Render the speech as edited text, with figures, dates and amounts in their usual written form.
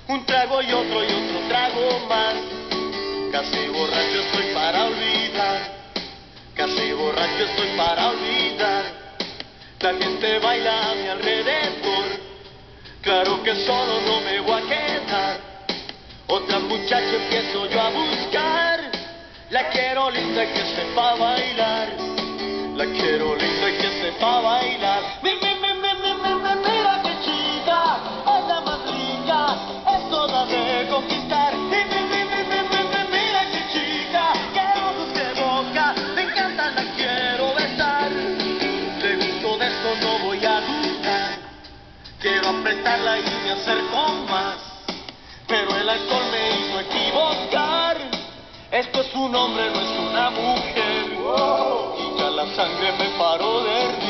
Un trago y otro trago más. Casi borracho estoy para olvidar. Casi borracho estoy para olvidar. La gente baila a mi alrededor. Claro que solo no me voy a quedar. Otra muchacha empiezo yo a buscar. La quiero linda y que sepa bailar. La quiero linda y que sepa bailar. Mira que chica, es la más rica, es toda de conquistar. Mira que chica, quiero dulce boca, me encanta, la quiero besar. Le gusto de esto, no voy a dudar. Quiero apretarla y me acerco más. Pero el alcohol me hizo equivocar. Esto es un hombre, no es una mujer. Y ya la sangre me paró de hervir.